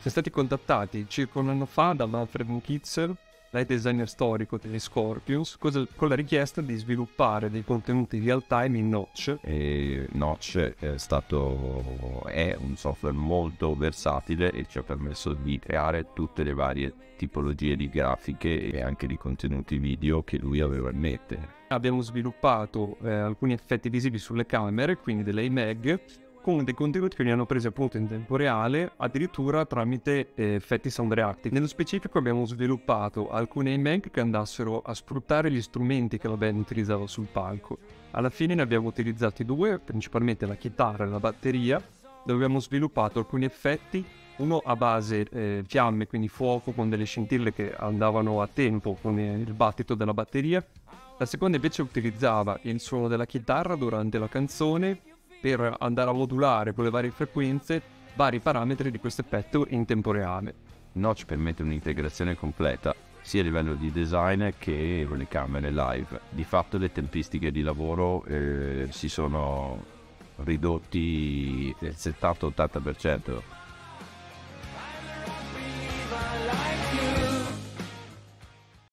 stati contattati circa un anno fa da Manfred Kitzer, light designer storico degli Scorpions, con la richiesta di sviluppare dei contenuti real time in Notch. E Notch è un software molto versatile e ci ha permesso di creare tutte le varie tipologie di grafiche e anche di contenuti video che lui aveva in mente. Abbiamo sviluppato alcuni effetti visivi sulle camere, quindi delle iMag, con dei contenuti che li hanno presi appunto in tempo reale, addirittura tramite effetti sound reactive. Nello specifico abbiamo sviluppato alcune iMag che andassero a sfruttare gli strumenti che la band utilizzava sul palco. Alla fine ne abbiamo utilizzati due, principalmente la chitarra e la batteria, dove abbiamo sviluppato alcuni effetti, uno a base fiamme, quindi fuoco con delle scintille che andavano a tempo con il battito della batteria. La seconda invece utilizzava il suono della chitarra durante la canzone per andare a modulare con le varie frequenze vari parametri di questo effetto in tempo reale. Notch permette un'integrazione completa sia a livello di design che con le camere live. Di fatto le tempistiche di lavoro si sono ridotti del 70-80%